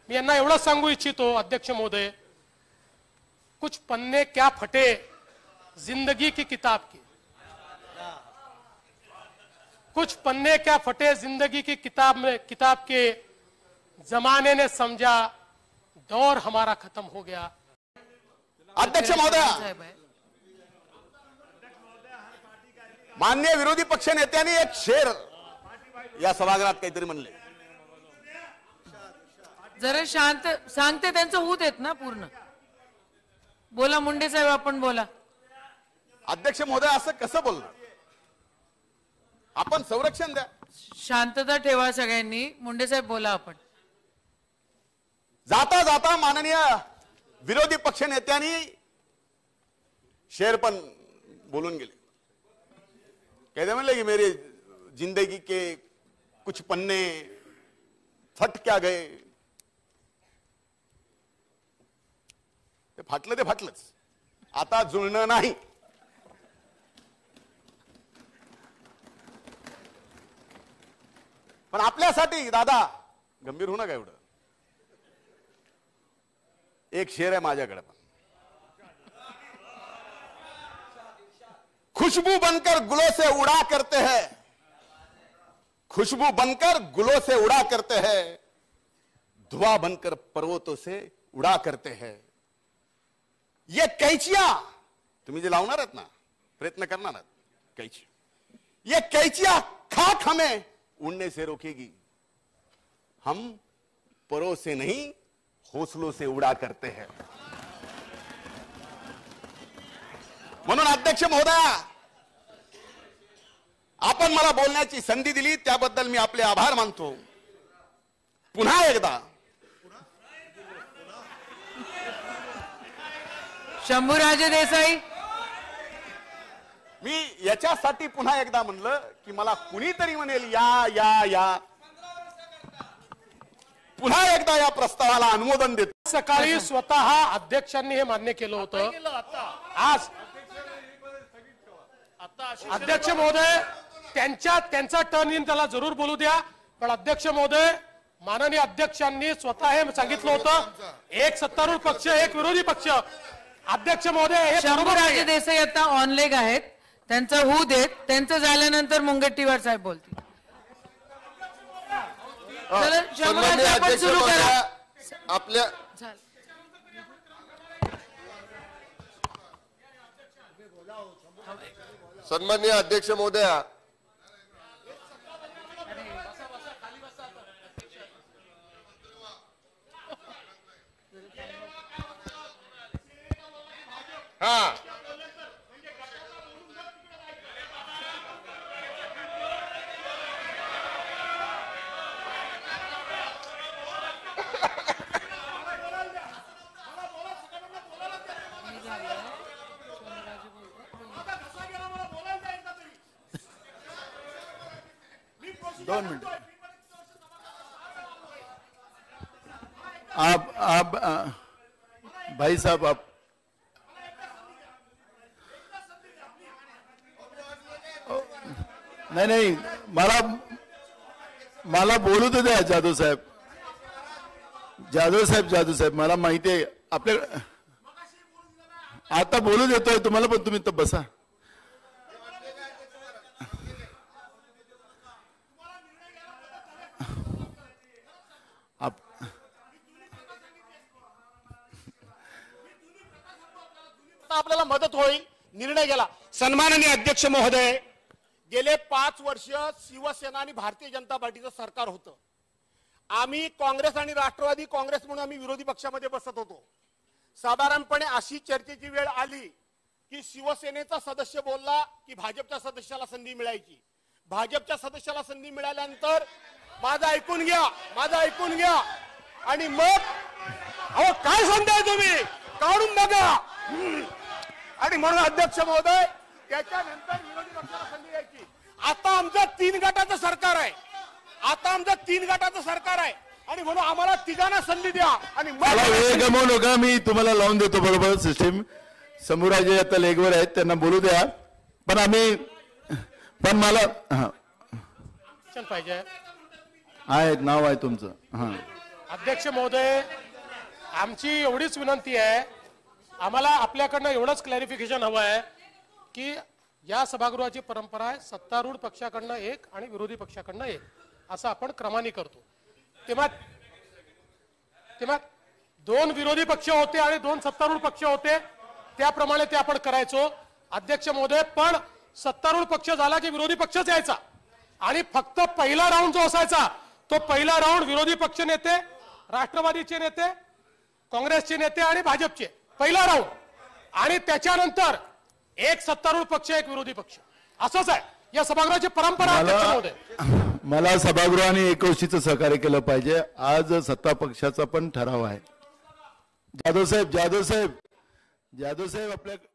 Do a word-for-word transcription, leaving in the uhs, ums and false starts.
मी यांना एवढं सांगू इच्छितो अध्यक्ष महोदय, कुछ पन्ने क्या फटे जिंदगी की किताब की, कुछ पन्ने क्या फटे जिंदगी की किताब में किताब के जमाने ने समझा दौर हमारा खत्म हो गया। अध्यक्ष महोदय, माननीय विरोधी पक्ष नेत्यांनी एक शेर या सभागृहात काहीतरी म्हणले। जरा शांत सांगते, त्यांचं होत आहेत ना पूर्ण। बोला मुंडे साहेब, आपण बोला। अध्यक्ष महोदय, असं कसं बोलणार? आपण संरक्षण द्या, शांतता ठेवा सगळ्यांनी। मुंडे साहेब बोला आपण। जाता जाता माननीय विरोधी पक्ष नेत्यांनी शेर पण बोलून गेले। कहते म्हणले की मेरी जिंदगी के कुछ पन्ने फट क्या गए। ते फाटलं ते फाटलंच, आता जुळणं नाही। पण आपल्यासाठी दादा गंभीर होऊ नका एवढं। एक शेर आहे माझ्याकडे पण, खुशबू बनकर गुलों से उड़ा करते हैं, खुशबू बनकर गुलों से उड़ा करते हैं, धुआं बनकर पर्वतों से उड़ा करते हैं। ये कैचियां तुम्ही जे लावणार आहेत ना, प्रयत्न करणार आहात कैची, ये कैचियां खाक हमें उड़ने से रोकेगी, हम परों से नहीं हौसलों से उड़ा करते हैं। म्हणून अध्यक्ष महोदया, आपण मला बोलण्याची संधी दिली त्याबद्दल मी आपले आभार मानतो। पुन्हा एकदा शंभूराजे देसाई, मी याच्यासाठी पुन्हा एकदा म्हणलं की मला कुणीतरी म्हणेल या या या, पुन्हा एकदा या प्रस्तावाला अनुमोदन देतो। सकाळी स्वतः अध्यक्षांनी हे मान्य केलं होतं। आज अध्यक्ष महोदय, त्यांच्या त्यांचा टर्न येईन, त्याला जरूर बोलू द्या। पण अध्यक्ष महोदय, माननीय अध्यक्षांनी स्वतः हे सांगितलं होतं, एक सत्तारूढ पक्ष एक विरोधी पक्ष। अध्यक्ष महोदय, हे शंभूराजे देसाई आता ऑनलेग आहेत, त्यांचं होऊ देत, त्यांचं झाल्यानंतर मुंगट्टीवार साहेब बोलतील। सन्माननीय अध्यक्ष महोदया, आपल्या सन्माननीय अध्यक्ष महोदया, हाँ दोन मिनट। आप आप आ, भाई साहब, आप नाही नाही मला मला बोलू तर द्या जाधव साहेब, जाधव साहेब जाधव साहेब मला माहिती आहे आपल्या, आता बोलू देतोय तुम्हाला, पण तुम्ही तर बसा। आपल्याला मदत होईल, निर्णय गेला। सन्माननीय अध्यक्ष महोदय, गेले पाच वर्ष शिवसेना आणि भारतीय जनता पार्टीचं सरकार होतं। आम्ही काँग्रेस आणि राष्ट्रवादी काँग्रेस म्हणून आम्ही विरोधी पक्षामध्ये बसत होतो। साधारणपणे अशी चर्चेची वेळ आली की शिवसेनेचा सदस्य बोलला की भाजपच्या सदस्याला संधी मिळायची, भाजपच्या सदस्याला संधी मिळाल्यानंतर माझं ऐकून घ्या, माझं ऐकून घ्या, आणि मग अहो काय सांगताय तुम्ही, काढून बघा। आणि म्हणून अध्यक्ष महोदय, त्याच्यानंतर विरोधी पक्षाला संधी द्यायची। आता आमचं तीन गटाचं सरकार आहे, आता आमचं तीन गटाचं सरकार आहे, आणि म्हणून आम्हाला तिघांना संधी द्या। आणि मला वेळ गमवू नका, मी तुम्हाला लावून देतो बरोबर सिस्टीम। शंभूराजे आता लेगवर आहेत, त्यांना बोलू द्या। पण आम्ही पण मला पाहिजे आहे, नाव आहे तुमचं। हा अध्यक्ष महोदय, आमची एवढीच विनंती आहे, आम्हाला आपल्याकडनं एवढंच क्लॅरिफिकेशन हवं आहे की या सभागृहाची परंपरा आहे सत्तारूढ पक्षाकडनं एक आणि विरोधी पक्षाकडनं एक असं आपण क्रमाने करतो. तेव्हा तेव्हा दोन विरोधी पक्ष होते आणि दोन सत्तारूढ पक्ष होते, त्याप्रमाणे ते आपण करायचो. अध्यक्ष महोदय, पण सत्तारूढ पक्ष झाला की विरोधी पक्षच यायचा आणि फक्त पहिला राऊंड जो असायचा तो पहिला राऊंड विरोधी पक्ष नेते, राष्ट्रवादीचे नेते, काँग्रेसचे नेते आणि भाजपचे पहिला राऊंड, आणि त्याच्यानंतर एक सत्तारूढ पक्ष एक विरोधी पक्ष, असंच आहे या सभागृहाची परंपरा. अध्यक्ष महोदय, मला सभागृहाने एक गोष्टीचं सहकार्य केलं पाहिजे. आज सत्ता पक्षाचा पण ठराव आहे. जाधव साहेब जाधव साहेब जाधव साहेब आपल्या